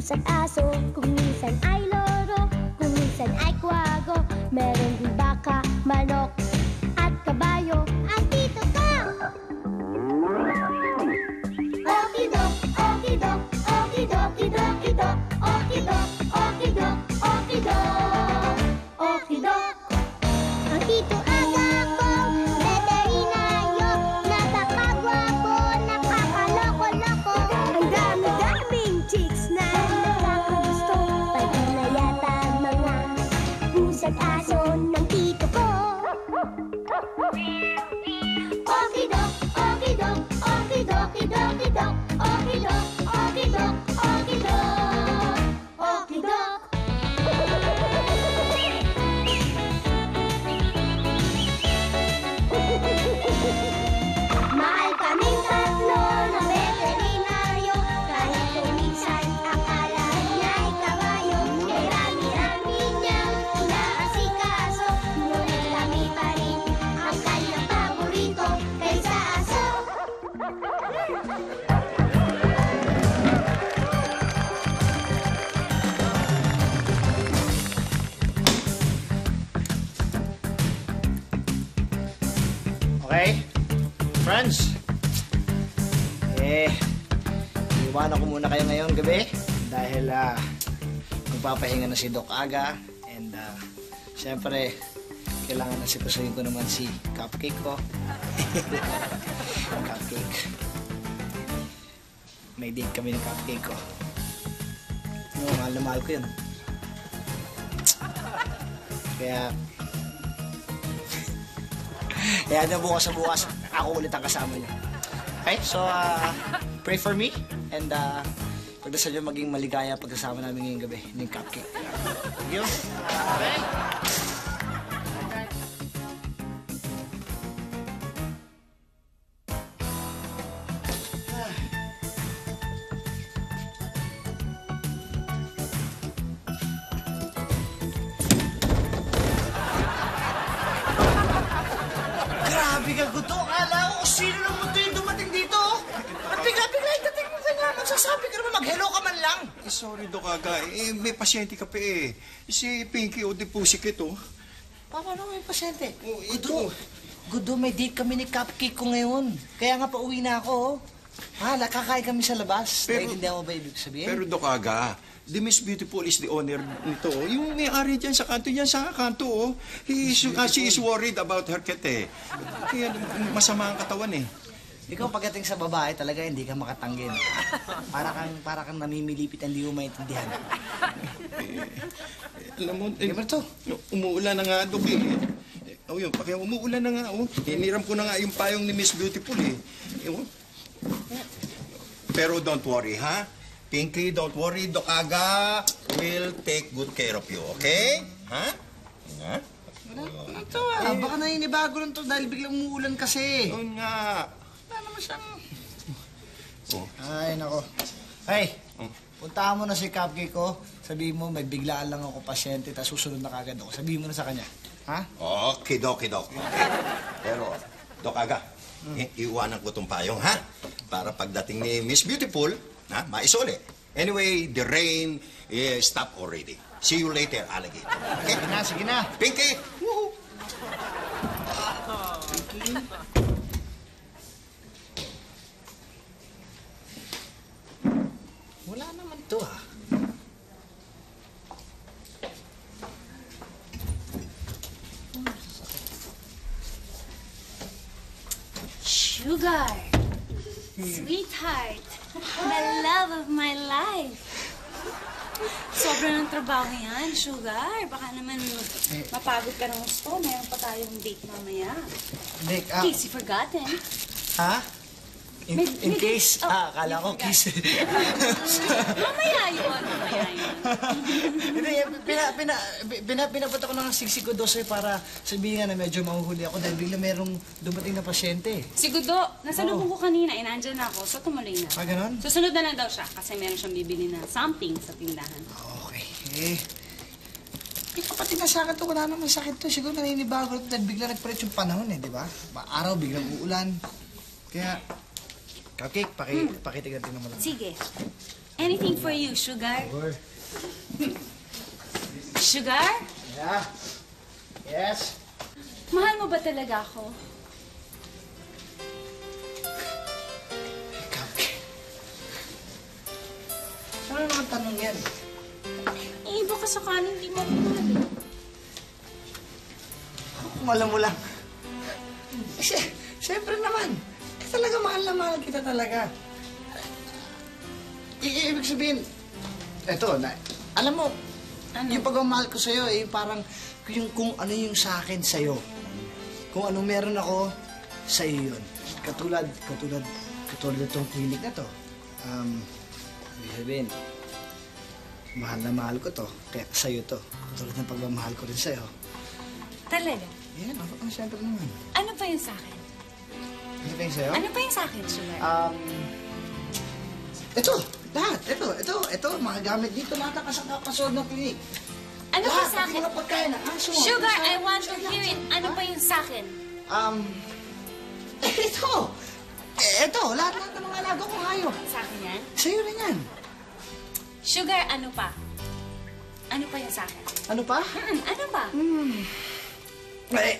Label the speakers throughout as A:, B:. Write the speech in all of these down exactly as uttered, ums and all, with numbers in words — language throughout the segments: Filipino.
A: pusa't aso, kung minsan ay loro, kung minsan ay kwago. Meron din baka, manok, at kabayo. Ang tito ko! Okidok, okidok, okidok, okidok, okidok, okidok, okidok, okidok, okidok. Ang tito Aga ko, veterinaryo, napakagwapo, nakakaloko-loko. Ang dami-daming chicks na nakakagusto, pati na yata mga pusa't aso ng tito ko. Okidok, okidok, okidok, okidok, okidok, okidok, okidok, okidok, okidok. Mahal kaming tatlo ng veterinaryo, kahit kung minsan akala niya'y kabayo. Kay rami-rami niyang inaasikaso, ngunit kami pa rin ang kanyang paborito kaysa aso.
B: Okay? Friends? Eh, iwanan ko muna kayo ngayong gabi dahil ah, magpapahinga na si Doc Aga and ah, syempre, kailangan na sikusuhin ko naman si Cupcake ko. Cupcake. May date kami ng Cupcake ko. No, mahal na mahal ko yun. Kaya, kaya na bukas sa bukas, ako ulit ang kasama niya. Okay, so, uh, pray for me and uh, pagdasal niyo maging maligaya pagkasama namin ngayong gabi ng Cupcake. Thank you. Okay. Grabe ka, Guto. Akala ko sino ng mundo yung dumating dito. At bigla-bigla yung dating mo kanya. Magsasabi ka naman, mag-hello ka man lang.
C: Eh, sorry, Doc Aga. Eh, may pasyente ka pa eh. Si Pinky o the Pussycat, oh.
B: Paano may pasyente?
C: Oh,
B: Gudo,
C: ito.
B: Gudo, may date kami ni Cupcake ko ngayon. Kaya nga pauwi na ako, oh. Ha, nakakain kami sa labas.
C: Pero-
B: Naiintindihan mo ba ibig sabihin?
C: Pero, Doc Aga, the Miss Beautiful is the owner nito. Oh. Yung may-ari dyan sa kanto, yan sa kanto, oh. He is, ah, she is worried about her cat, eh. Kaya masama ang katawan, eh.
B: Ikaw pagdating sa babae, talaga hindi ka makatanggin. Para kang, para kang namimilipit, hindi mo maintindihan.
C: Alam mo, eh,
B: Gamer to.
C: umuulan na nga, Doc, eh. Eh, Oh, yun, paki umuulan na nga, oh. Hiniram ko na nga yung payong ni Miss Beautiful, eh. Eh, oh. Pero don't worry, ha? Pinky, don't worry. Doc Aga will take good care of you, okay? Ha? Ha?
B: Ito ah, baka naninibago lang to dahil biglang umuulan kasi.
C: Yun nga.
B: Wala naman siyang...
C: Oh.
B: Ay, nako. Hey,
C: Oh.
B: puntahan mo na si Cupcake ko. Sabihin mo, may biglaan lang ako pasyente, tapos susunod na kagad ako. Sabihin mo na sa kanya. Ha?
C: Okay, Doc, Doc. Okay. Pero, Doc Aga, i- iwanan ko itong payong, ha? Para pagdating ni Miss Beautiful, ha, maisole. Anyway, the rain eh, stopped already. See you later, alligator. Okay?
B: Sige na, sige na.
C: Pinky! Woohoo!
B: Wala naman to ah.
D: Sugar, sweetheart, the love of my life. Sobrang ng trabaho yan, Sugar. Baka naman mapagod ka ng gusto. Meron pa tayong date mamaya.
B: Nick, ah,
D: In case you've forgotten.
B: ha? In,
D: May-
B: in
D: may-
B: case,
D: oh,
B: ah, akala
D: you
B: ko
D: forgot.
B: kiss.
D: Mamaya yun, mamaya yun.
B: Hindi, pina, pina, pina, pinapot ako ng siksik ko dosa para sabihin nga na medyo mahuhuli ako dahil bigla merong dumating na pasyente.
D: Si Gudo, nasa
B: Oo.
D: lubong ko kanina, eh, nandyan ako, so tumuloy na.
B: Ah, ganon?
D: Susunod na lang daw siya kasi meron siyang bibili na something sa tindahan.
B: Okay. Eh, eh kapatid na sa akin to, wala naman sakit to. Siguro naninibago ito dahil bigla nagpalit yung panahon eh, di ba? Ba- Araw, biglang uulan. Kaya, Cupcake, paki, pakitignan mo lang.
D: Sige. Anything for you, Sugar. Sugar?
B: Yeah. Yes.
D: Mahal mo ba talaga ako?
B: Cupcake. Ano naman tanong yan?
D: Eh, baka sakaling hindi mo ako mahal eh.
B: Kung alam mo lang. Eh, siyempre naman. Eh, talaga mahal na mahal kita talaga. I ibig sabihin, eto, na, alam mo,
D: Ano?
B: yung pagmamahal ko sa'yo, eh, parang yung kung ano yung sa akin sa'yo. Kung ano meron ako, sa'yo yun. Katulad, katulad, katulad itong clinic na to. Um, ibig sabihin, mahal na mahal ko to, kaya sa'yo to. Katulad ng pagmamahal ko rin sa'yo.
D: Talaga?
B: Yan, ako, oh, siyempre naman.
D: Ano pa yung sa akin?
B: Ano ba yung sa'yo?
D: Ano pa yung sa akin, Sugar?
B: Um, ito, lahat. Ito, ito, ito, mga gamit dito, lahat ang kasakapasod ng clinic.
D: Ano pa
B: Lahat,
D: sa
B: pati
D: akin?
B: mga pagkain na aso.
D: Sugar,
B: aso,
D: I want
B: aso,
D: to
B: aso,
D: hear it.
B: aso.
D: Ano pa yung sa akin?
B: Um, eh, ito. Eh, ito, lahat, lahat ng mga alaga ko hayop.
D: Sa akin yan?
B: Sa'yo rin yan.
D: Sugar, ano pa? Ano pa yung sa akin?
B: Ano pa?
D: Hmm, ano pa?
B: Eh,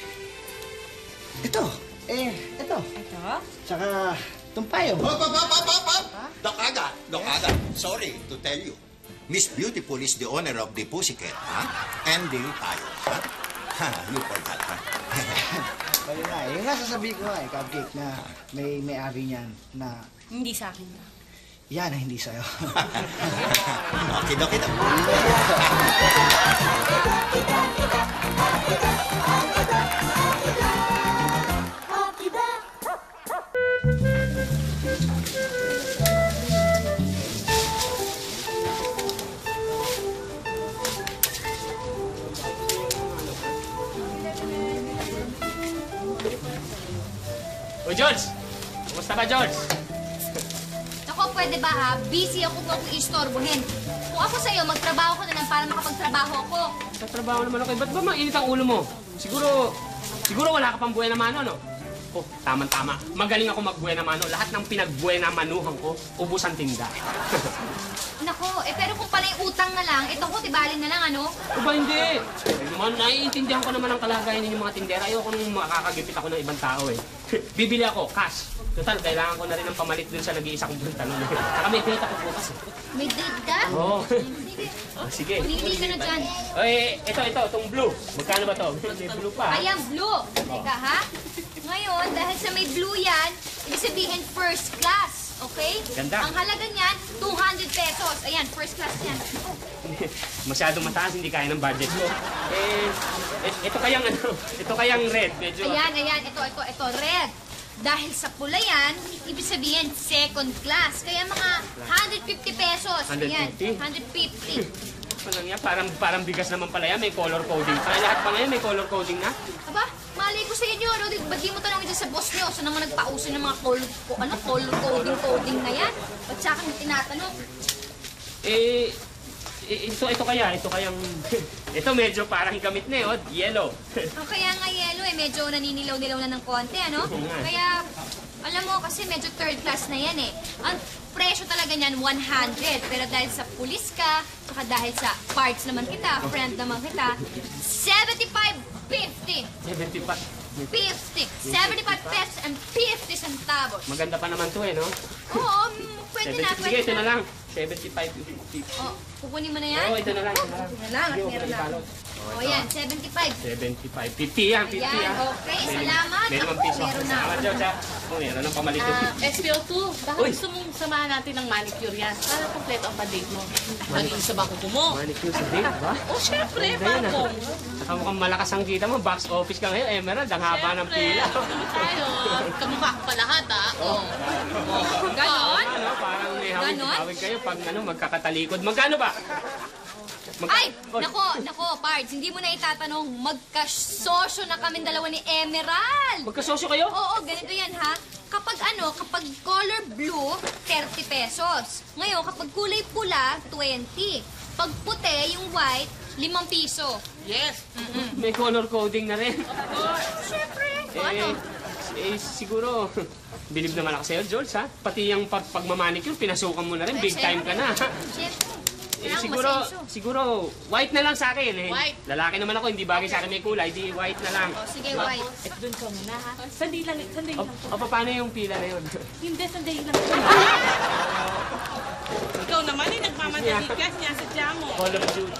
B: ito. Eh, ito.
D: Ito?
B: Tsaka, tumpayo.
C: Hop, hop, hop, hop, hop, hop! Doc Aga, Doc Aga, sorry to tell you. Miss Beautiful is the owner of the Pussycat, ha? And the tayo, ha? Ha, you forgot, ha?
B: Ayun nga, yun nga sasabihin ko nga eh, cupcake na may may-ari niyan na
D: Hindi sa akin.
B: yan na hindi sa'yo.
C: Okay, Doc, ito.
E: O, George! Kumusta ba, George?
F: Ako, pwede ba ha? Busy ako kung ako istorbohin. Kung ako sa'yo, magtrabaho ka na lang para makapagtrabaho ako.
E: Sa trabaho naman ako. eh. Ba't ba mainit ang ulo mo? Siguro, siguro wala ka pang buhay na mano, no? Oh, tama-tama. Magaling ako magbuhay na mano. Lahat ng pinagbuhay na manuhan ko, ubus ang tinda.
F: Nako, eh pero kung pala yung utang na lang, ito ko, tibalin na lang, ano?
E: O ba hindi? Naman, naiintindihan ko naman ang kalagayan ninyo mga tindera. Ayoko nung makakagipit ako ng ibang tao eh. Bibili ako, cash. Total, kailangan ko na rin ng pamalit dun sa nag-iisa kong pantalon. Saka may date ako bukas eh.
F: May date ka?
E: Oo.
F: Sige.
E: Oh, sige.
F: Bumili ka na dyan.
E: Oy, ito, ito, itong blue. Magkano ba to? May blue pa. ha?
F: Ayan, blue. Teka, ha? Ngayon, dahil sa may blue yan, ibig sabihin first class. Okay?
E: Ganda.
F: Ang halaga niyan, two hundred pesos. Ayan, first class yan.
E: Masyadong mataas, hindi kaya ng budget ko. Eh, et- ito kayang ano, ito kayang red. Medyo,
F: Ayan, ayan, ito, ito, ito, red. Dahil sa pula yan, ibig sabihin second class. Kaya mga one hundred fifty pesos. Ayan,
E: one hundred fifty?
F: one hundred fifty.
E: Ano lang yan, parang, parang bigas naman pala yan, may color coding. Kaya lahat pa ngayon may color coding na.
F: Aba, mali ko sa inyo, no? Di- Ba't di mo tanongin dyan sa boss nyo? Saan naman nagpauso ng mga color, ko- ano, color coding, coding na yan? Ba't sa akin tinatanong?
E: Eh, eh, ito, ito kaya, ito kayang, ito medyo parang gamit na eh, oh, yellow.
F: Ang kaya nga yellow eh, medyo naninilaw-nilaw na ng konti, ano?
E: Oo nga.
F: Kaya, alam mo, kasi medyo third class na yan eh. Ang presyo talaga niyan, one hundred. Pero dahil sa pulis ka, saka dahil sa parts naman kita, friend naman kita, seventy-five fifty.
E: seventy-five.
F: fifty. seventy-five pesos and fifty centavos.
E: Maganda pa naman to eh, no?
F: Oo, mm, pwede na,
E: seventy,
F: pwede
E: sige, ito
F: na.
E: na lang. seventy-five fifty.
F: Oh, kukunin mo na yan?
E: Oo, ito na lang, ito na lang.
F: Ito na lang, at
E: Sige,
F: meron na.
E: ibalot.
F: O yan, seventy-five.
E: seventy-five. fifty yan, fifty
F: Ayan,
E: yan.
F: okay,
E: May-
F: salamat.
E: May limang
F: Ako,
E: piso.
F: meron na.
E: Salamat, George, ha? Oh, meron ng pamalit.
G: Ah, S P O two, baka
E: Uy.
G: gusto mong samahan natin ng manicure yan. Para kompleto ang pa-date mo. Malinis sa bako mo.
E: Manicure sa date, ba?
G: Oh, syempre,
E: Ganda yan, ah.
G: bagong.
E: Saka mukhang malakas ang kita mo. Box office ka ngayon. Emerald, ang haba ng pila.
G: Syempre, tayo. Kamukha ko pa lahat, ah. Oh.
F: Ganon?
E: Ano, parang may hawig,
F: Ganon?
E: hawig kayo pag ano, magkakatalikod. Magkano ba? Magka-
F: Ay,
E: Oh,
F: nako, nako, Pards, hindi mo na itatanong, magkasosyo na kami dalawa ni Emerald.
E: Magkasosyo kayo?
F: Oo, ganito yan ha. Kapag ano, kapag color blue, thirty pesos. Ngayon, kapag kulay pula, twenty. Pag puti, yung white, limang piso.
G: Yes.
E: May color coding na rin.
F: Siyempre.
E: Eh, Eh, siguro, bilib naman ako sa'yo, Jules, ha? Pati yung pag pagmamanicure, pinasukan mo na rin. Big time ka na.
F: Siyempre.
E: Eh,
F: Kailangan
E: siguro,
F: masenso.
E: siguro, white na lang sa akin. Eh.
G: White.
E: Lalaki naman ako, hindi bagay sa akin may kulay. Di white na lang.
F: O, sige, white.
G: Eh, doon ka muna, ha? Sandali lang, sandali
E: O,
G: lang.
E: o paano yung pila na yun?
G: Hindi, sandali lang. Ikaw naman eh, nagmamadali ka, sinasadya mo.
E: Call of Duty.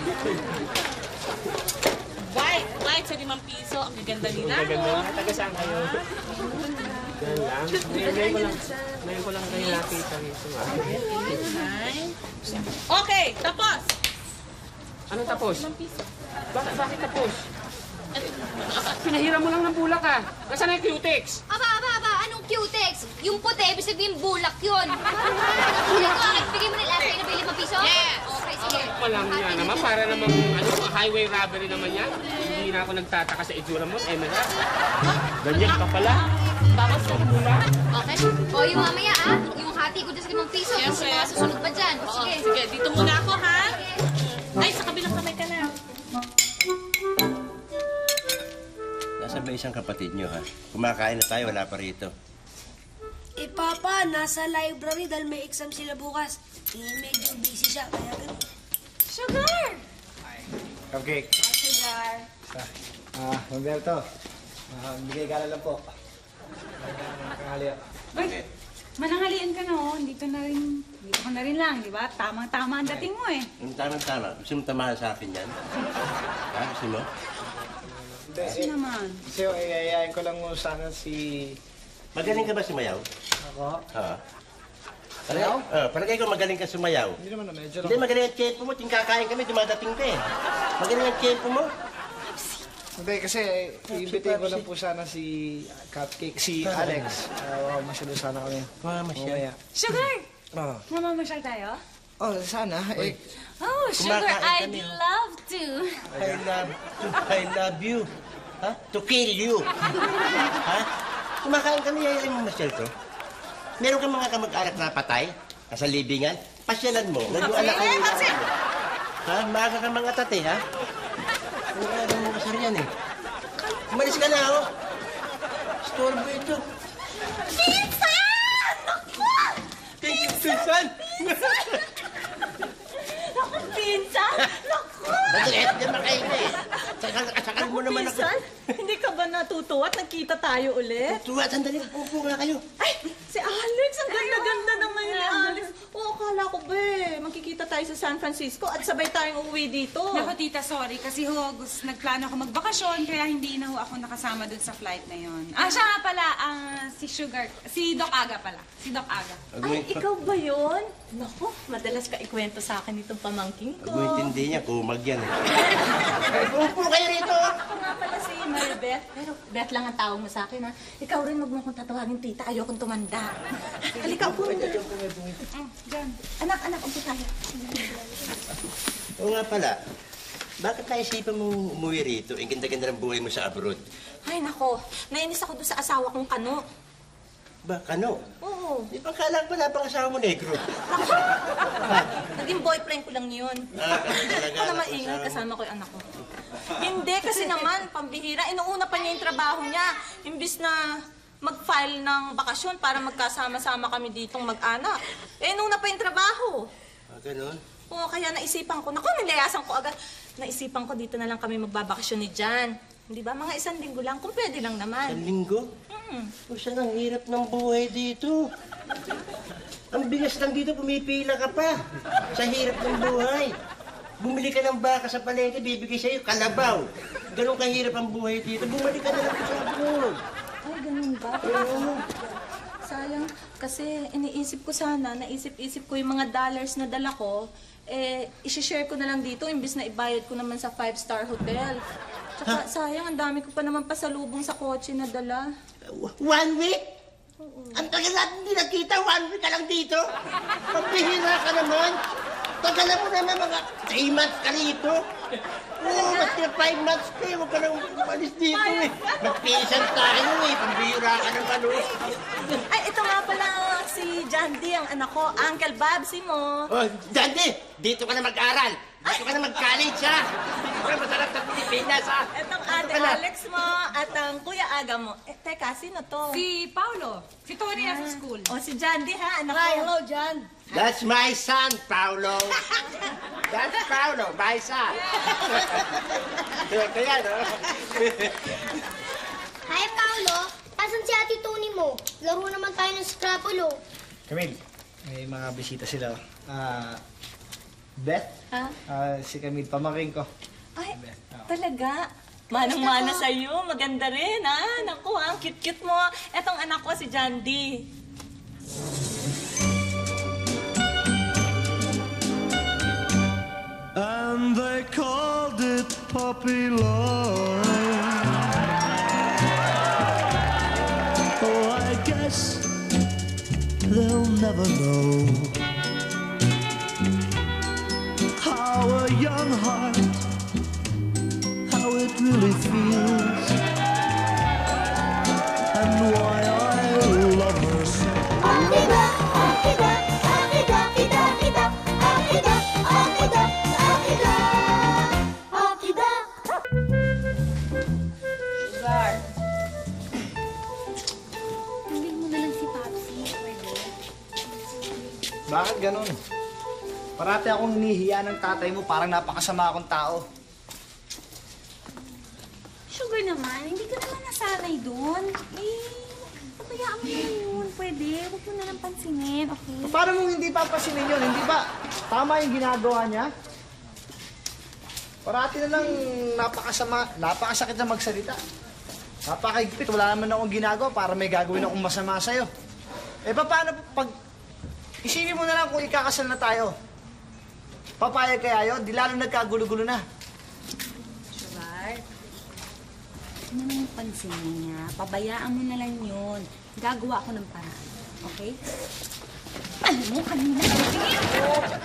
G: White, white sa limang piso. Ang gaganda nila,
E: Ang gaganda
G: no?
E: na. Taga saan kayo? Yan lang. Ngayon, ngayon ko lang, ngayon ko lang kayo nakita rito. ah.
G: Nine. Okay, tapos.
E: Ano tapos? Bakit, bakit tapos? Pinahiram mo lang ng bulak ah. Nasaan na yung cutex?
F: Aba, aba, aba, anong cutex? Yung puti, ibig sabihin bulak yun. Bulak ko, ang bigay mo nila sa'yo na bili piso?
G: Yes.
F: Okay, sige.
E: Walang yan naman. Para namang ano, highway robbery naman yan. Hindi na ako nagtataka sa itsura mo. Eh, mala. Ganyan ka pala. Tapos yung bulak.
F: Okay. O, yung mamaya ah, yung hati ko dyan sa limang piso. Tapos yung mga susunod pa dyan. O,
G: Oo,
F: sige.
G: sige, dito muna ako, ha?
F: Sige.
G: Ay, sa kabilang kamay ka na.
H: Nasa ba isang kapatid nyo, ha? Kumakain na tayo, wala pa rito.
I: Eh, Papa, nasa library dahil may exam sila bukas. Eh, medyo busy siya, kaya ganun.
F: Sugar!
B: Cupcake.
F: Sugar.
B: Ah, Humberto. Ah, bigay ka na lang po. Kangali.
D: Uy, mananghalian ka na, oh. Dito na rin, dito ka na rin lang, di ba? Tamang-tama ang dating mo, eh.
H: Yung tamang-tama, gusto mo tamahan sa akin yan? Ha? Gusto mo?
B: Hindi,
D: Kasi
B: eh,
D: naman.
B: kasi eh, ayayain ko lang mo sana si...
H: Magaling ka ba sumayaw?
B: Ako?
H: Ha? Palagay, uh, palagay ko magaling ka sumayaw.
B: Hindi naman na, medyo
H: Hindi,
B: lang.
H: magaling ang tiyempo mo. Ting kakain kami, dumadating ka eh. Magaling ang tiyempo mo.
B: Hindi, kasi iimbitahin ko lang po sana si Cupcake, si Alex. Uh, masyado sana kami.
H: Ah, masyado.
B: Mamaya.
D: Sugar!
B: Oh,
D: Mamamasyal tayo?
B: oh sana. Eh,
D: Oh, sugar,
H: Kumakain
D: I'd
H: kami, oh.
D: love to.
H: I love, I love you. Ha? To kill you. Ha? Kumakain kami, yayain mo, Michelle, to. Meron kang mga kamag-anak na patay, nasa libingan, pasyalan mo. Huwag yung anak ko yung ha? Maaga ka mga tate, ha? Ano ka naman mga kasar yan, eh? Umalis ka na, oh. Storbo ito.
F: Pinsan! Naku!
H: Thank you, Pinsan!
F: Naku, pinsan! Naku!
H: Maliit yan makain eh. Sakal, sakal mo naman ako.
J: Pinsan, hindi ka ba natutuwa at nagkita tayo ulit?
H: Tuwa, sandali. Upo nga kayo.
J: Ay, si Alex, ang ganda-ganda naman ni Alex. Oo, akala ko ba eh, magkikita tayo sa San Francisco at sabay tayong uuwi dito.
D: Naku, tita, sorry. Kasi ho, gusto, nagplano ako magbakasyon, kaya hindi na ho ako nakasama dun sa flight na yon. Ah, siya nga pala, ang si Sugar, si Doc Aga pala. Si Doc Aga.
J: Ay, ikaw ba yun? Naku, madalas ka ikwento sa akin itong pamangking ko.
H: Huwag mo intindi niya, kumag yan eh. Upo kayo rito.
J: Ako nga pala si Maribeth. Pero Beth lang ang tawag mo sa akin, ha? Ikaw rin, wag mo akong tatawagin tita. Ayokong tumanda. Halika, upo rin.
D: Diyan.
J: Anak, anak, upo tayo.
H: Oo nga pala. Bakit naisipan mong umuwi rito? Ang ganda-ganda ng buhay mo sa abroad.
J: Ay, nako. Nainis ako doon sa asawa kong kano.
H: Ba, kano?
J: Oo.
H: Di ba kala ko wala pang asawa mo negro?
J: Naging boyfriend ko lang yun.
H: Ah, kasi talaga.
J: Ako naman ingay, kasama ko yung anak ko. Hindi, kasi naman, pambihira. Inuuna pa niya yung trabaho niya. Imbis na mag-file ng bakasyon para magkasama-sama kami ditong mag-anak. Eh, inuuna pa yung trabaho.
H: Ah, ganun?
J: Oo, kaya naisipan ko. Naku, nilayasan ko agad. Naisipan ko dito na lang kami magbabakasyon ni Jan. Hindi ba? Mga isang linggo lang. Kung pwede lang
H: Sa
J: naman.
H: linggo?
J: Hmm.
H: O siya, ang hirap ng buhay dito. Ang bigas lang dito, pumipila ka pa. Sa hirap ng buhay. Bumili ka ng baka sa palengke, bibigay sa'yo kalabaw. Ganun kahirap ang buhay dito. Bumalik ka na lang sa abroad.
J: Ay, ganun ba?
H: Oo.
J: Sayang, kasi iniisip ko sana, naisip-isip ko yung mga dollars na dala ko, eh, isi-share ko na lang dito, imbis na ibayad ko naman sa five-star hotel. Tsaka, sayang, ang dami ko pa naman pasalubong sa kotse na dala.
H: One week? Ang tagal natin hindi nagkita, one week ka lang dito. Pagpihira ka naman. Tagalan mo naman mga three months ka rito. Oo, mas na five months ka eh. Huwag ka nang umalis dito eh. Magpisan tayo eh. Pambihira ka naman oh.
J: Ay, ito nga pala si John D, ang anak ko. Uncle Babsy mo.
H: Oh, Daddy, dito ka na mag-aral. Dito ka na mag-college ha. Siyempre, masarap sa Pilipinas, ha?
J: Etong
H: Dito
J: ate
H: ka na.
J: Alex mo at ang kuya Aga mo. Eh, teka, sino to?
D: Si Paulo. Si Tony nasa school.
J: O, si Jandy, ha? Anak
I: Hi,
J: ko.
I: hello, John.
H: That's my son, Paulo. That's Paulo, my son. Kaya, no?
A: Hi, Paolo. Asan si Ate Tony mo? Laro naman tayo ng Scrabble, oh.
B: Camille, may mga bisita sila. Ah, Beth?
J: Ha?
B: Ah, si Camille, pamangkin ko.
J: Ay, talaga? Manang-mana sa'yo. Maganda rin, ha? Naku, ha? Ang cute-cute mo. Etong anak ko, si Jandy.
K: And they called it puppy love. Oh, I guess they'll never know how a young heart, how it really feels, and why I love her so.
A: Akida, akida, akida, akida, akida, akida, akida, akida, akida.
D: Sugar. Tawagin mo na lang si Papsi. Pwede.
B: Bakit ganun? Parati akong hinihiya ng tatay mo, parang napakasama akong tao.
D: Sugar naman, hindi ka naman nasanay doon. Eh, pabayaan mo na yun. Pwede, huwag mo na lang pansinin, okay?
B: Paano mong hindi papasinin yun? Hindi ba tama yung ginagawa niya? Parati na lang napakasama, napakasakit na magsalita. Napakaigpit, wala naman akong ginagawa para may gagawin akong masama sa'yo. Eh, paano pag... Isipin mo na lang kung ikakasal na tayo. Papayag kaya yun? Di lalo nagkagulo-gulo na.
D: Sugar, huwag mo na yung pansinin niya. Pabayaan mo na lang yun. Gagawa ako ng paraan, okay? Alam mo, kanina sabihin ko.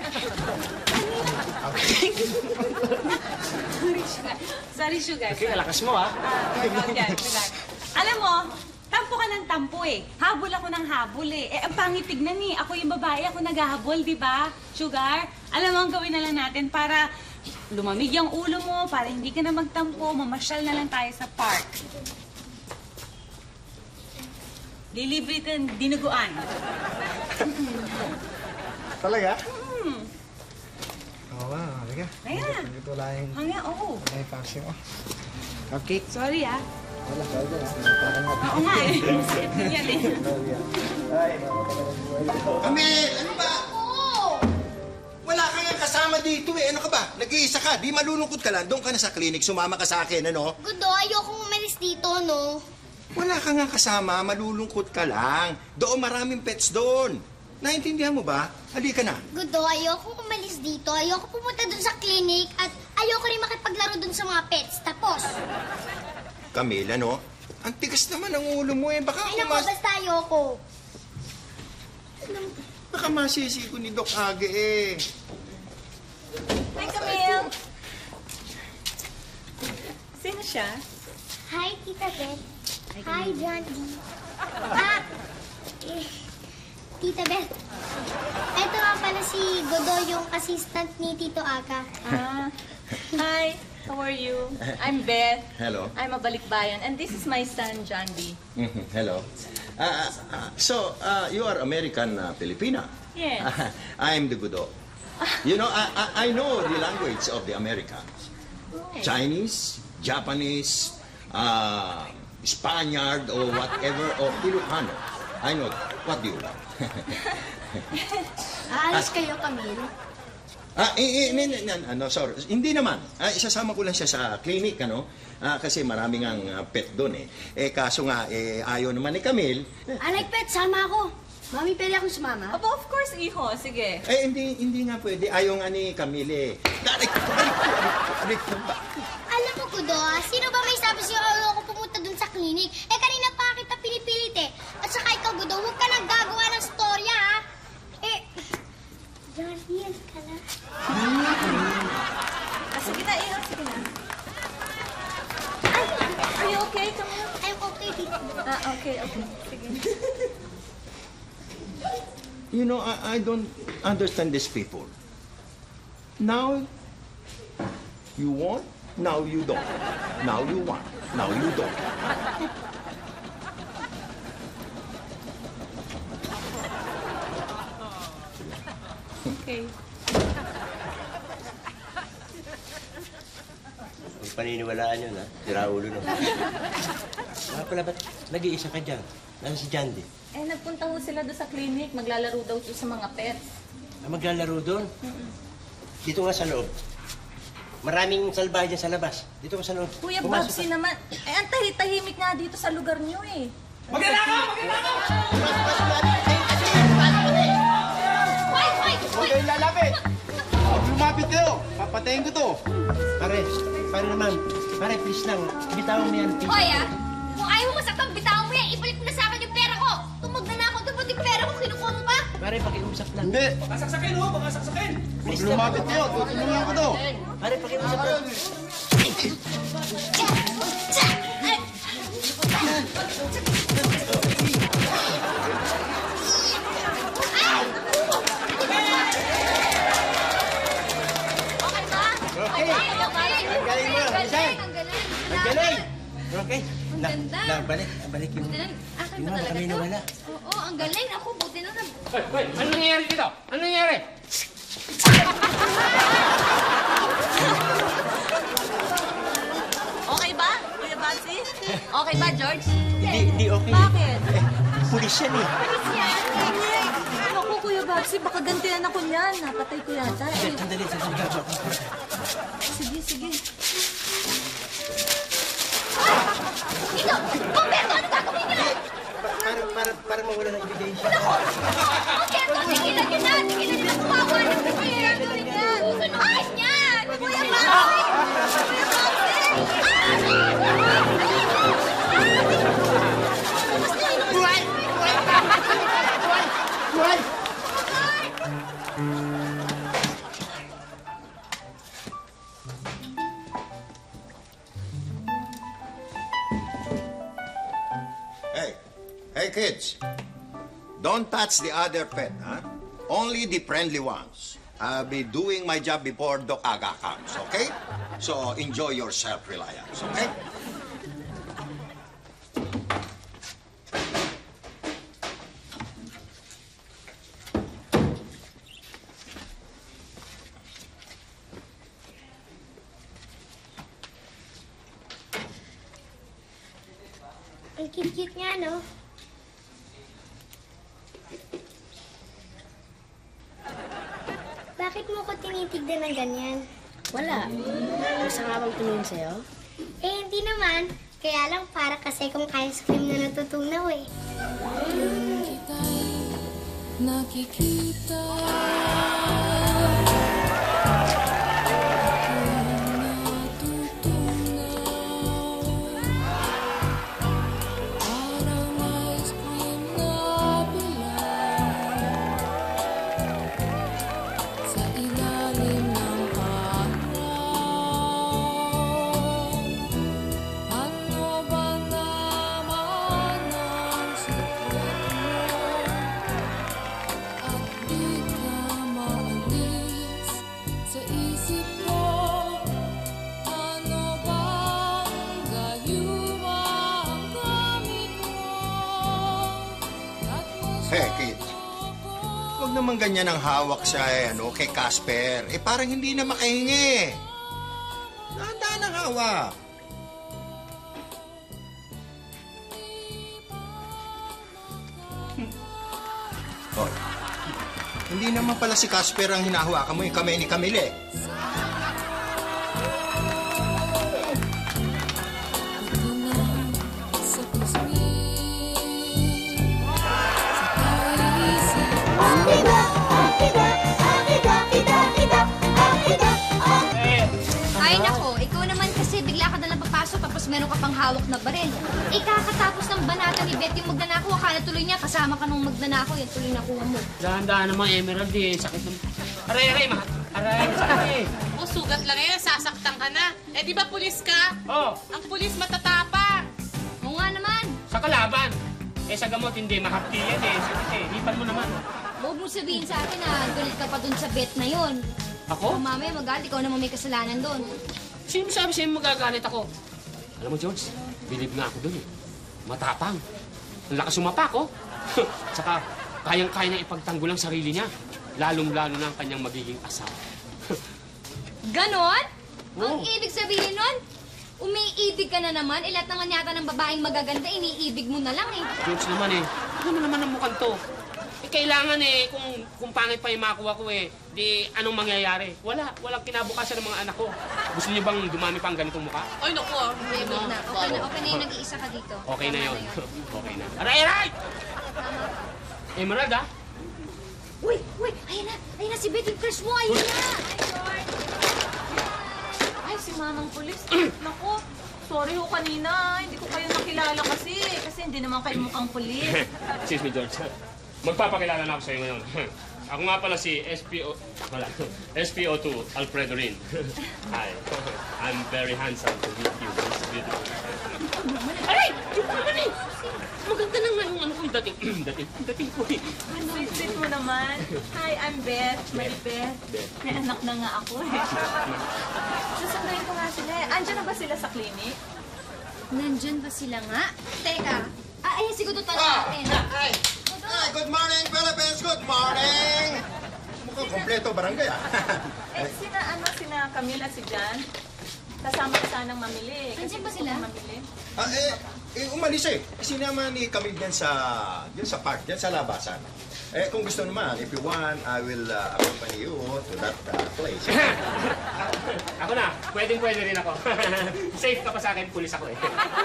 D: Sorry, Sugar. Sorry, Sugar.
B: Okay, lakas mo, ha?
D: Ah, wag yan, Sugar. Alam mo, tampo ka ng tampo eh. Habol ako ng habol eh. Eh, ang pangit tignan eh. Ako yung babae, ako naghahabol, di ba? Sugar, alam mo, ang gawin na lang natin para lumamig yung ulo mo, para hindi ka na magtampo, mamasyal na lang tayo sa park. Delivery ng dinuguan.
B: Talaga?
D: Hmm.
B: Oo nga, halika.
D: Ayan.
B: Dito wala yung...
D: Hanga, oo.
B: Wala yung paksi mo. Cupcake?
D: Sorry ah.
B: Wala, sorry ka na. Parang nga.
D: Oo nga eh. Sakit din yan eh.
B: Sorry, ah. Ay,
C: Camille, ano ba? Wala ka nga kasama dito eh. Ano ka ba? Nag-iisa ka. Di malulungkot ka lang. Doon ka na sa clinic. Sumama ka sa akin, ano?
A: Gudo, ayokong umalis dito, no?
C: Wala ka nga kasama. Malulungkot ka lang. Doon maraming pets doon. Naintindihan mo ba? Halika na.
A: Gudo, ayokong umalis dito. Ayoko pumunta dun sa clinic at ayoko rin makipaglaro dun sa mga pets. Tapos.
C: Camille, ano? Ang tigas naman ang ulo mo eh. Baka
A: Ay,
C: ako
A: naku,
C: mas...
A: basta ayoko.
C: Baka masisi ko ni Doc Age eh.
J: Hi, Camille! Sino siya?
A: Hi, Tita Beth. Hi, Johnny. Ah, eh, Tita Beth. Ito nga pala si Godo, yung assistant ni Tito Aga.
J: Ah, hi, how are you? I'm Beth.
C: Hello.
J: I'm a balikbayan, and this is my son, Jandy.
C: Mhm, hello. Uh, uh, so, uh, you are American uh, Filipina?
J: Yes.
C: I'm the Gudo. You know, I, I, I know the language of the Americans. Chinese, Japanese, uh, Spaniard, or whatever, or Ilocano. I know. What do you want?
A: Aalis kayo, Camille.
C: Ah, eh, eh, eh, eh, eh, ano, sorry. Hindi naman. Ah, isasama ko lang siya sa clinic, ano? Ah, kasi maraming ang uh, pet doon eh. Eh, kaso nga, eh, ayaw naman ni Camille.
A: I like pet, sama ako. Mami, pwede akong sumama?
J: Aba, of course, iho. Sige.
C: Eh, hindi, hindi nga pwede. Ayaw nga ni Camille eh. Aray ko, aray ko, aray ko, aray ko.
A: Alam mo, Gudo, ah, sino ba may sabi sa'yo ayaw ko pumunta dun sa clinic? Eh, kanina pa kita pinipilit eh. At saka ikaw, Gudo, huwag ka nang gagawa ng storya, ha? Eh, Johnny, yan ka na.
J: Ah, sige na, iho. Sige na. Are you okay, Camille?
A: I'm okay, Tito.
J: Ah, okay, okay. Sige.
C: You know, I, I don't understand these people. Now, you want Now you don't. Now you want. Now you don't.
J: Okay.
H: Huwag paniniwalaan yun, ha? Sira ulo no. Nga pala, ba't nag-iisa ka dyan? Nasaan si Jandy?
J: Eh, nagpunta ho sila doon sa clinic. Maglalaro daw doon sa mga pets.
H: Ah, maglalaro doon? Dito nga sa loob. Maraming salbahe dyan sa labas. Dito ka sa loob.
J: Kuya
H: Pumasok
J: Babsy
H: ka.
J: naman. Eh, ang tahi-tahimik nga dito sa lugar niyo eh.
E: Magnanakaw! Magnanakaw!
F: Hoy, hoy,
L: Huwag kayong lalapit! Huwag lumapit kayo! Papatayin ko to!
H: Pare, pare naman. Pare, please lang. Bitawan mo yan, please.
F: Hoy, ah! Kung ayaw mo masaktan, bitawan mo yan. Ibalik mo na sa akin yung pera ko. Tumag na ako. Dapat yung pera ko, kinukuha mo pa.
H: Pare, pakiusap lang.
L: Hindi!
E: Baka saksakin ho! Baka saksakin!
L: Huwag lumapit kayo! Tutulungan ko to!
H: Pare, pakiusap lang.
F: Okay ba?
H: Okay. Ang galing mo,
F: Ang
H: Rizal.
F: galing, ang galing.
H: Ang galing! Okay.
F: Ang
H: Na,
F: ganda.
H: na, balik. Balik yung...
F: Buti na, akin
H: Yung
F: ba
H: mga
F: talaga
H: kami
F: to?
H: nawala.
F: Oo, ang galing. Ako, buti na na.
E: Hoy, hoy! Ano nangyayari dito? Ano nangyayari?
J: Okay ba, Kuya Babsy? Okay ba, George?
H: Hindi, hindi okay.
J: Bakit?
H: Pulis yan eh.
J: Ako, Kuya Babsy, baka gantihan ako niyan. Napatay ko yata. Eh,
H: Sandali, sandali. Gago ako.
J: sige, sige.
F: Ito! Humberto, ano gagawin niyo?
H: Para, para, para mawala ng ebidensya.
F: Humberto, tigilan niyo na! Tigilan niyo na! Kumawa na po kayo! Ayos niyan! Kuya Babsy! Kuya
C: Hey, hey kids, don't touch the other pet, huh? Only the friendly ones. I'll be doing my job before Doc Aga comes, okay? So enjoy your self-reliance, okay?
A: Ang cute-cute nga, no? Bakit mo ko tinitignan ng ganyan?
I: Wala. Gusto nga bang tumingin sa'yo?
A: Eh, hindi naman. Kaya lang para kasi kung ice cream na natutunaw eh.
M: Nakikita
C: Hey, kid. Huwag naman ganyan ang hawak sa, ano, kay Casper. Eh, parang hindi na makahingi. Dahan-dahan ang hawak. Hmm. Oh. Hindi naman pala si Casper ang hinahawakan mo, yung kamay ni Camille.
F: Ay, nako. Ikaw naman kasi bigla ka na lang papasok tapos meron ka pang hawak na baril. Eh, kakatapos ng banata ni Betty yung magnanakaw. Akala tuloy niya kasama ka nung magnanakaw. Yan tuloy nakuha mo.
E: Dahan-dahan naman, Emerald eh. Sakit ng... Aray, aray, ma. Aray, sakit eh.
G: O, sugat lang yan. Sasaktan ka na. Eh, di ba pulis ka?
E: Oh,
G: Ang pulis matatapang.
F: Oo nga naman.
E: sa kalaban. Eh, sa gamot, hindi. Mahapti yan eh. Sakit eh. Hipan mo naman.
F: Huwag mo sabihin sa akin na galit ka pa dun sa bet na yon.
E: Ako?
F: Kung mamaya magalit, ikaw naman may kasalanan doon.
E: Sino sabi sa'yo magagalit ako? Alam mo, George, believe nga ako dun eh. Matapang. Ang lakas sumapak, oh. Tsaka, kayang-kaya na ipagtanggol ang sarili niya. Lalong-lalo na ang kanyang magiging asawa.
F: Ganon?
E: Oo.
F: Ang ibig sabihin nun, umiibig ka na naman. Eh, lahat naman yata ng babaeng magaganda, iniibig mo na lang eh.
E: George naman eh, ano mo naman ang mukhang to? Eh, kailangan eh, kung, kung pangit pa yung makuha ko eh, di anong mangyayari? Wala, walang kinabukasan ng mga anak ko. Gusto niyo bang dumami pa ang ganitong mukha?
G: Ay, naku ah.
F: Okay na, okay na, okay na yung nag-iisa ka dito.
E: Okay na
F: Tama
E: yun. Okay na. Aray, aray! Emerald, ah?
F: Uy, uy, ayun na, ayun na si Betty, crush mo, ayun na!
J: Ay, si Mamang Pulis. Naku, sorry ho kanina. Hindi ko kayo nakilala kasi. Kasi hindi naman kayo mukhang pulis.
E: Excuse me, George. Magpapakilala na ako sa'yo ngayon. Ako nga pala si S P O... Wala. S P O two, Alfredo Rin. Hi. I'm very handsome to meet you. It's beautiful. Aray! Yung naman eh! Maganda na nga yung ano ko yung dating. dating. Dating ko eh.
J: Sweet mo naman. Hi, I'm Beth. Maribeth. May anak na nga ako eh. Susunduin ko nga sila eh. Andiyan na ba sila sa clinic?
F: Nandyan ba sila nga? Teka, ah, ayun, siguro tanong
C: Ah!
F: natin.
C: Ay! Ay, good morning, Philippines! Good morning! Mukhang kompleto barangay, ah.
J: Eh, sina ano, sina Camille at si Jan? Kasama ko sanang mamili. Kasi
F: Andiyan ba
J: gusto
F: sila?
J: kong mamili.
C: Ah, eh, eh, umalis eh. Sinama ni Camille dyan sa, dyan sa park, dyan sa labasan. Eh, kung gusto naman, if you want, I will uh, accompany you to that uh, place.
E: Ako na. Pwedeng pwede rin ako. Safe ka pa sa akin. Pulis ako eh.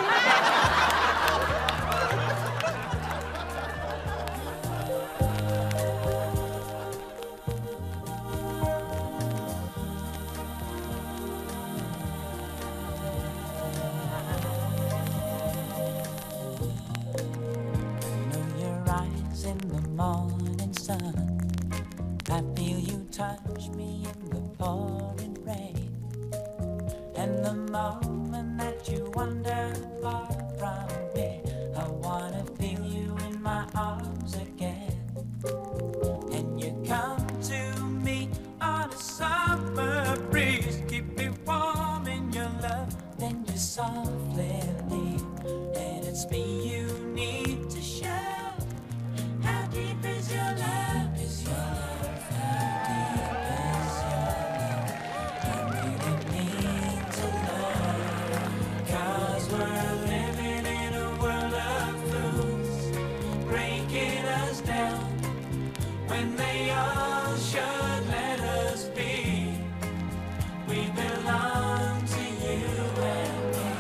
M: In the morning sun, I feel you touch me in the pouring rain. And the moment that you wander far from me, I wanna feel you in my arms again. And you come to me on a summer breeze, keep me warm in your love, then you softly leave. And it's me you need to show. How deep is your love? Is your love? How deep is your love? I really need to know. 'Cause we're living in a world of fools, breaking us down when they all should let us be. We belong to you and me.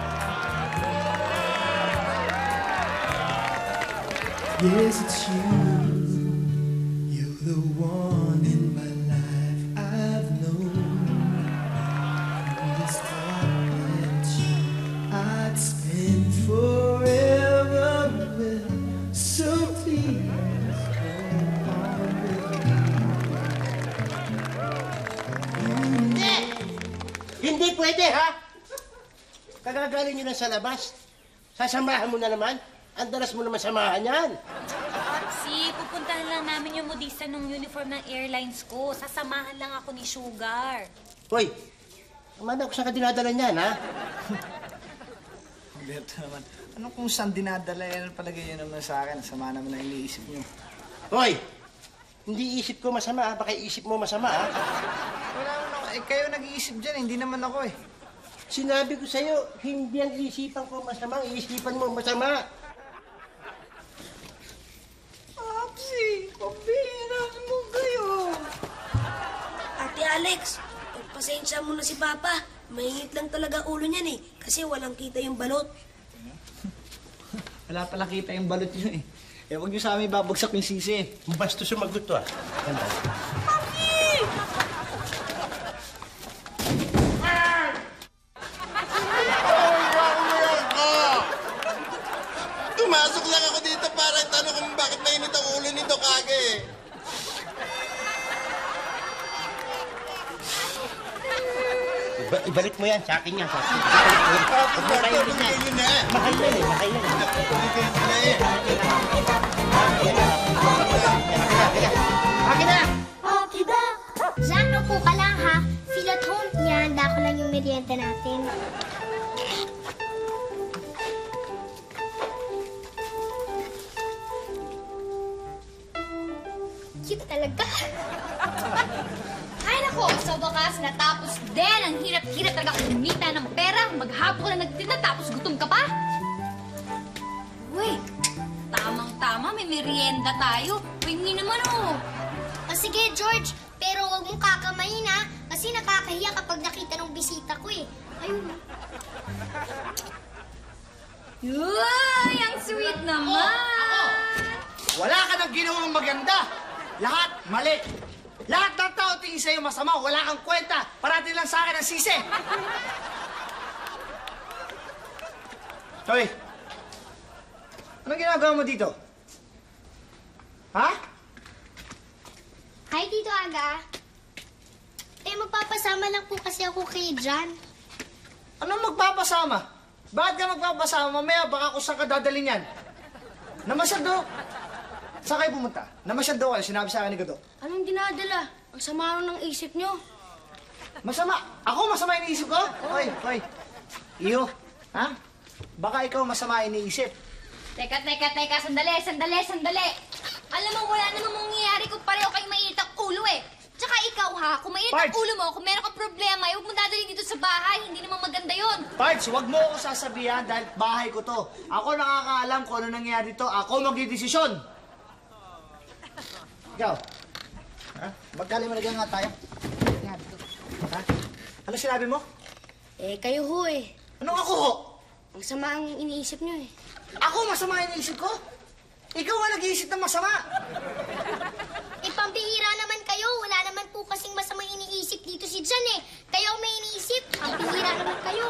K: Yes, it's you. You're the one in my life I've known. From the start that you I'd spend forever with. So please come on with me.
H: Hindi! Hindi pwede, ha? Kagagaling nyo lang sa labas. Sasamahan mo na naman. Ang dalas mo naman samahan yan.
N: Si, pupuntahan lang namin yung modista ng uniform ng airlines ko. Sasamahan lang ako ni Sugar.
H: Hoy, kumana ako saan ka dinadala niyan, ha?
B: Alberto naman, ano kung saan dinadala yan? Palagay yun naman sa akin. Sama naman na iniisip niyo.
H: Hoy, hindi isip ko masama, ha? Baka isip mo masama, ha?
B: Wala naman ako. Eh, kayo nag-iisip dyan, hindi naman ako eh.
H: Sinabi ko sa'yo, hindi ang isipan ko masama, isipan mo masama.
I: Apsi, pabihirahan mo kayo. Ate Alex, pasensya mo na si Papa. Mahingit lang talaga ulo niyan eh. Kasi walang kita yung balot.
B: Wala pala kita yung balot yun eh. Eh, huwag niyo sa amin babagsak yung sisi eh.
H: Basta sumagot to, ah.
I: Papi!
C: Tumasok lang ako dito para itanong kung bakit mainit ang ulo ni Doc Aga eh.
H: Iba, ibalik mo yan, sa akin yan, sa akin. Huwag mo kayo din yan. Mahal yan eh, mahal yan.
A: Akin na! Okay, Doc. Sakto po ka lang, ha? Feel at home. Ihanda ko lang yung merienda natin. Cute talaga.
F: Ay nako, sa wakas natapos din. Ang hirap-hirap talaga kumita ng pera. Maghapon ka na nagtinda tapos gutom ka pa. Uy, tamang-tama, may merienda tayo. Uy, hindi naman oh.
A: O sige, George, pero huwag mong kakamayin ha. Kasi nakakahiya kapag nakita ng bisita ko eh. Ayun.
F: Uy, ang sweet naman.
B: Wala ka nang ginawang maganda. Lahat mali. Lahat ng tao tingin sa'yo masama. Wala kang kwenta. Parating lang sa akin ang sisi. Hoy. Anong ginagawa mo dito? Ha?
A: Hi, Tito Aga. Eh, magpapasama lang po kasi ako kay John.
B: Anong magpapasama? Bakit ka magpapasama? Mamaya baka kung saan ka dadalhin yan. Namasyal do. Saan kayo pumunta? Namasyal do kayo. Sinabi sa akin ni Gado.
I: Anong dinadala? Ang sama ng isip nyo.
B: Masama? Ako masama iniisip ko? Hoy, hoy. Iyo, ha? Baka ikaw masama iniisip.
F: Teka, teka, teka. Sandali, sandali, sandali. Alam mo, wala namang mangyayari kung pareho kayo mainit ang ulo eh. Tsaka ikaw ha, kung mainit ang
B: Pards!
F: ulo mo, kung meron kang problema, huwag mo dadalhin dito sa bahay. Hindi naman maganda yon.
B: Pards, wag mo ako sasabihan dahil bahay ko to. Ako nakakaalam kung ano nangyari dito. Ako magdidesisyon. Ikaw. Ha? Magkalimanagyan nga tayo. Yan. Ha? Ano sinabi mo?
I: Eh, kayo ho eh.
B: Anong ako ho?
I: Ang sama ang iniisip nyo eh.
B: Ako masama yung iniisip ko? Ikaw ang nag-iisip ng masama.
A: Eh, pambihira naman kayo. Wala naman po kasing masamang iniisip dito si John eh. Kayo may iniisip. Pambihira naman kayo.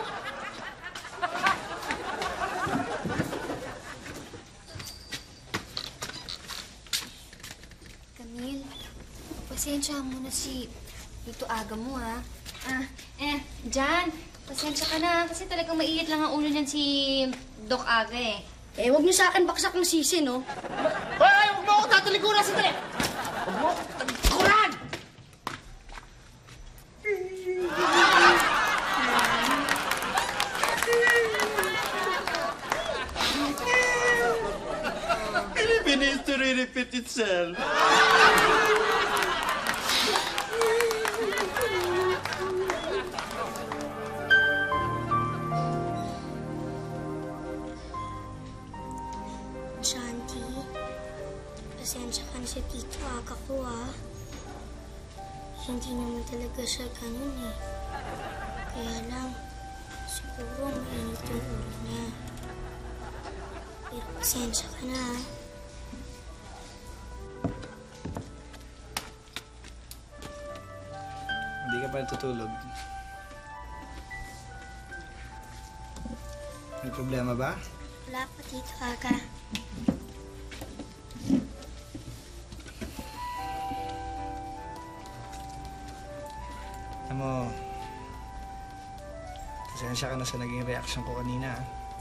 F: Camille, pasensya mo na si Tito Aga mo ha. Ah, eh, Jan, pasensya ka na. Kasi talagang maiit lang ang ulo niyan si Doc Aga eh.
I: Eh, huwag nyo sa akin baksak ng sisi, no?
B: Hoy, huwag mo ako tatalikuran sa tali. Huwag mo ako tatalikuran!
K: Even history repeats itself.
A: Shanti, pasensya ka na sa Tito Aga ko ah. Hindi naman talaga siya ganun eh. Kaya lang, siguro mainit yung ulo niya. Pero pasensya ka na ah.
B: Hindi ka pa natutulog. May problema ba?
A: Wala pa, Tito Aga.
B: Alam mo, pasensya ka na sa naging reaction ko kanina.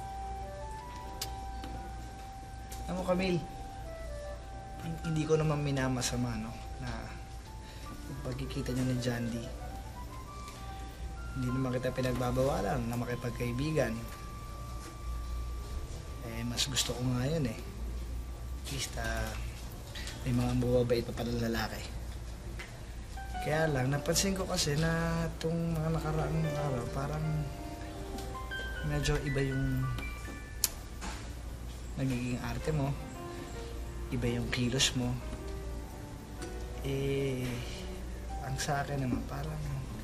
B: Alam mo, Camille, hindi ko naman minamasama, no, na yung pagkikita niyo ni Jandy. Hindi naman kita pinagbabawalan na makipagkaibigan. Eh, mas gusto ko nga yun eh. At least, uh, may mga mababait pa pala lalaki. Kaya lang, napansin ko kasi na itong mga nakaraang araw, parang medyo iba yung nagiging arte mo. Iba yung kilos mo. Eh, ang sa akin naman, parang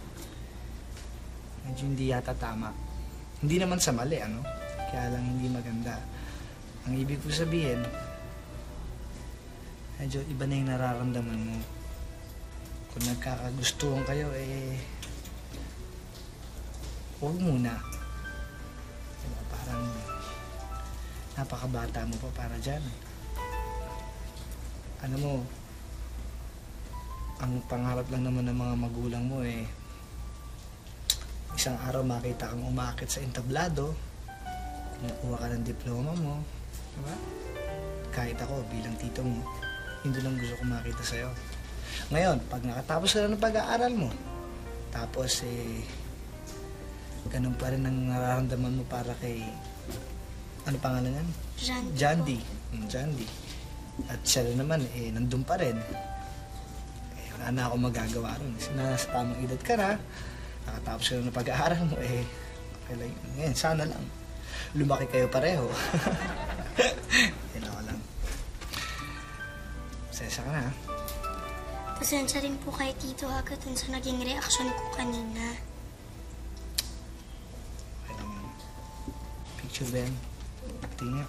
B: medyo hindi yata tama. Hindi naman sa mali, ano? Kaya lang hindi maganda. Ang ibig ko sabihin, medyo iba na yung nararamdaman mo. Kung nagkakagustuhan kayo, eh, huwag muna. Diba, parang napakabata mo pa para dyan. Ano mo, ang pangarap lang naman ng mga magulang mo, eh, isang araw makita kang umakit sa entablado, kumukuha ka ng diploma mo, diba? Kahit ako, bilang tito mo, hindi lang gusto ko makita sa'yo. Ngayon, pag nakatapos ka na ng pag-aaral mo, tapos eh, ganun pa rin ang nararamdaman mo para kay... Ano pangalan yan?
A: Jandy.
B: Jandy. Mm, Jandy. At siya rin naman, eh, nandun pa rin. Eh, wala na akong magagawa rin. Kasi nasa tamang edad ka na, nakatapos ka na ng pag-aaral mo, eh, okay lang yun. Ngayon, sana lang. Lumaki kayo pareho. Yan ako lang. Pasensya ka na, ha?
A: Pasensya rin po kay Tito Aga dun sa naging reaksyon ko kanina.
B: Okay lang yun. Picture ba yan? Tingnan.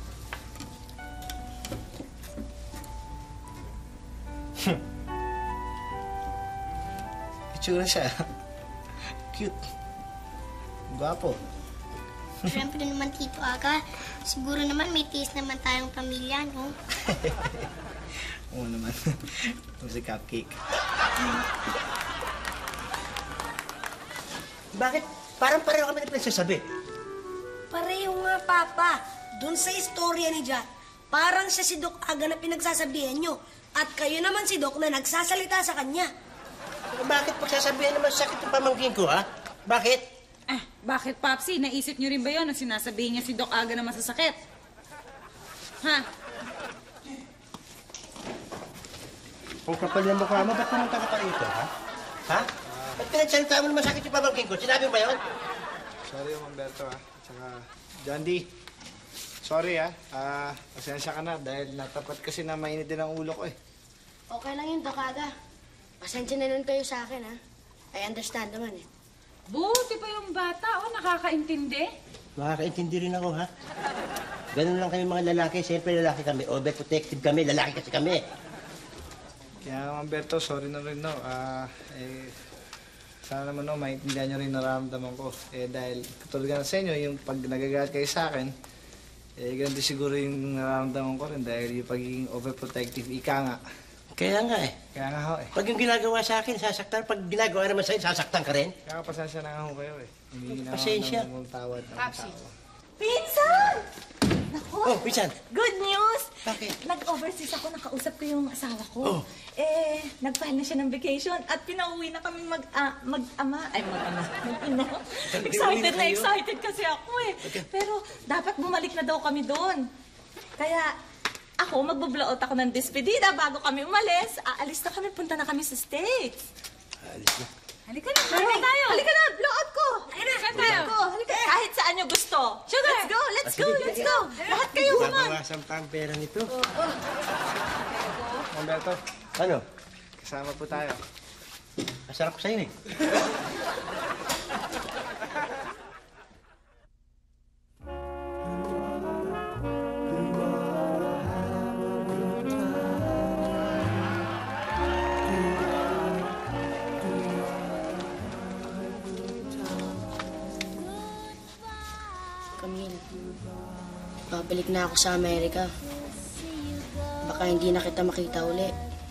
B: Itsura siya. Cute. Gwapo.
A: Siyempre naman, Tito Aga. Siguro naman may taste naman tayong pamilya, no?
B: Oo naman. Ito si Cupcake.
H: Bakit? Parang pareho kami na pinagsasabi.
I: Pareho nga, Papa. Doon sa istorya ni Jack, parang siya si Doc Aga na pinagsasabihan nyo. At kayo naman si Doc na nagsasalita sa kanya.
H: Bakit pagsasabihan naman sakit yung pamangkin ko, ha? Bakit?
O: Eh, bakit, Popsi? Naisip niyo rin ba yun na sinasabihin niya si Doc Aga na masasakit? Ha?
H: Kung kapal ng mukha mo, ba't pumunta ka pa rito, ha? Ha? Ba't pinagsalita mo na masakit yung pamangkin ko? Sinabi mo ba yun?
B: Sorry, Humberto, ha? Tsaka, Jandy. Sorry, ha? Ah, pasensya ka na dahil natapat kasi na mainit din ang ulo ko, eh.
I: Okay lang yun, Doc Aga. Pasensya na nun kayo sa akin, ha? I understand naman, eh.
O: Buti pa yung bata, oh, nakakaintindi.
H: Makakaintindi rin ako, ha? Ganun lang kami mga lalaki. Siyempre lalaki kami. Overprotective kami. Lalaki kasi kami.
B: Kaya, Humberto, sorry na rin, no? Ah, eh, sana naman, no, maintindihan nyo rin nararamdaman ko. Eh, dahil, katulad nga sa inyo, yung pag nagagalit kayo sa akin, eh, ganun din siguro yung nararamdaman ko rin dahil yung pagiging overprotective, ika nga.
H: Kaya nga, eh.
B: Kaya nga ho, eh.
H: Pag yung ginagawa sa akin, sasaktan. Pag ginagawa naman sa'yo, sasaktan ka rin.
B: Kaya pasensya na nga ho kayo, eh. Humingi na ako
H: Pasensya.
B: ng tawad ng
O: Papsi.
B: tao.
J: Pinsan! Naku!
H: Oh, Pinsan.
J: Good news!
H: Bakit?
J: Nag-overseas ako, nakausap ko yung asawa ko.
H: Oh.
J: Eh, nag-file na siya ng vacation at pinauwi na kaming mag, ah, mag-ama. Ay, mag-ama. Mag-ina. Excited na excited kasi ako eh. Pero dapat bumalik na daw kami doon. Kaya ako, magbo-blow out ako ng despedida bago kami umalis. Aalis na kami, punta na kami sa States.
H: Alis na.
O: Halika na, halika tayo.
J: Halika na, blow out ko.
O: Halika na, tayo.
J: Ko. Halika. Kahit saan nyo gusto.
O: Sugar.
J: Let's go, let's go, let's go. Lahat kayo, come on.
H: Babawasan pa ang pera nito.
B: Humberto,
H: Ano?
B: kasama po tayo.
H: Masarap ko sa'yo, eh.
I: Camille, babalik na ako sa Amerika. Baka hindi na kita makita uli.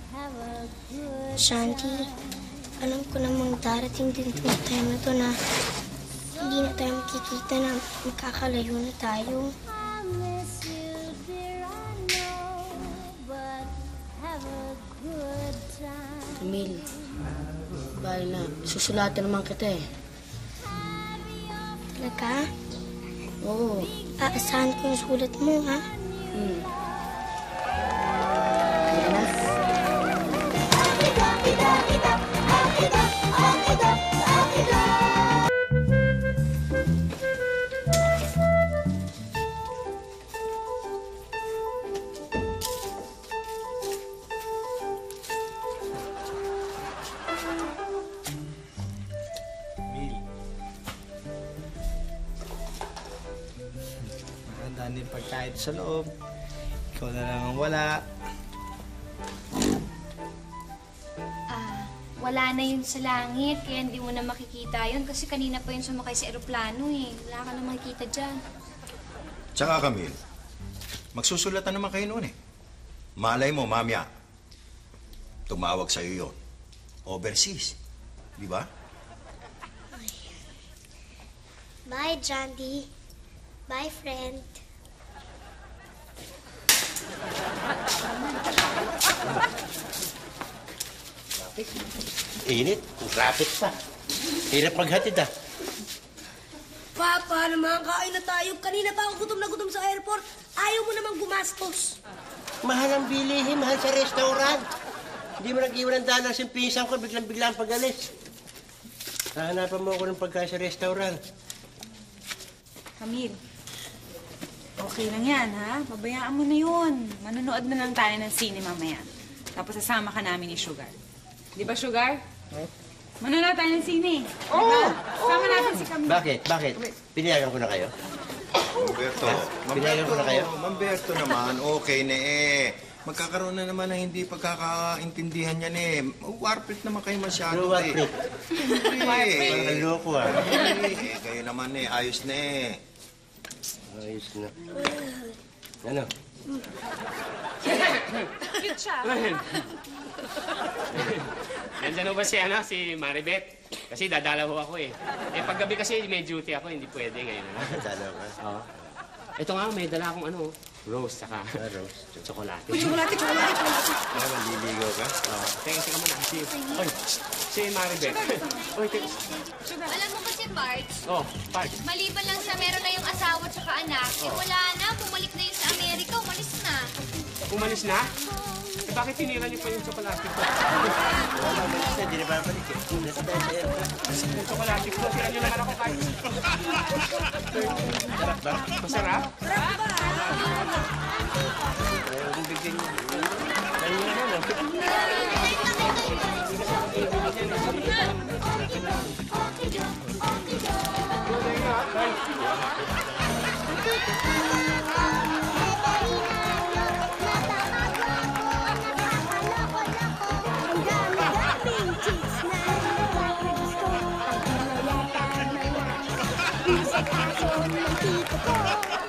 A: Shanti, alam ko namang darating din itong time na to na hindi na tayo makikita na magkakalayo na tayo.
I: Camille, bali na, susulatan naman kita eh.
A: Talaga?
I: Oo.
A: Aasahan ko yung sulat mo, ha?
I: Hmm. Kaya na.
B: Magandaan din pagkain sa loob. Ikaw na lang ang wala.
F: Ah, wala na yun sa langit, kaya hindi mo na makikita yun kasi kanina pa yun sumakay sa eroplano eh. Wala ka na makikita dyan.
C: Tsaka, Camille, magsusulatan naman kayo noon eh. Malay mo, mamya, tumawag sa'yo yun. Overseas. Di ba?
A: Bye, Jandy. Bye, friend.
H: Init. Traffic pa. Hirap maghatid, ah.
I: Papa, naman kain na tayo. Kanina pa ako gutom na gutom sa airport. Ayaw mo namang gumastos.
H: Mahal ang bilihin, mahal sa restaurant. Hindi mo nag-iwan ng dollars yung pinsan ko, biglang-biglang pag-alis. Hahanapan mo ako ng pagkain sa restaurant.
O: Camille, okay lang yan, ha? Pabayaan mo na yun. Manonood na lang tayo ng sine mamaya. Tapos sasama ka namin ni Sugar. Di ba, Sugar?
H: Huh?
O: Manonood tayo ng sine.
H: Oo!
O: Diba? Sama natin si Camille.
H: Bakit? Bakit? Pinayagan ko na kayo?
C: Mamberto,
H: Pinayagan ko na kayo?
C: Mamberto naman, okay na eh. Magkakaroon na naman ng hindi pagkakaintindihan yan eh. Warpit naman kayo masyado
H: Ano
C: eh.
H: warpit?
C: Hindi eh.
H: Parang loko ah.
C: Hindi eh. Kayo naman eh, ayos na eh.
H: Ayos na. Ano?
O: Cute siya.
E: Nandyan ho ba si, ano, si Maribeth? Kasi dadalaw ho ako eh. Eh, paggabi kasi may duty ako, hindi pwede ngayon.
H: Dalaw ka?
E: Oo. Ito nga, may dala akong ano, rose, saka
H: Ah, rose.
E: tsokolate.
I: Chocolate, chocolate, chocolate.
H: Ah, maliligaw ka?
E: Oo. Teka, teka muna. Si, oy, si Maribeth. Oy, teka.
F: Alam mo kasi, Parts,
E: Oh, Park.
F: maliban lang sa meron na yung asawa at saka anak, eh wala na, bumalik na yun sa Amerika, umalis na.
E: Umalis na? Eh, bakit tinira niyo pa yung tsokolate ko?
H: Wala, malis na. Hindi na babalik eh. Nasa tayo sa airport.
E: Yung tsokolate ko, tira niyo naman ako kahit.
H: Sarap ba?
E: Masarap?
H: Ayaw kong bigyan niyo. Ayaw na naman.
A: Ang dami-daming chicks na nagpapagusto. Ang pinayata mga isa't aso ng tito ko.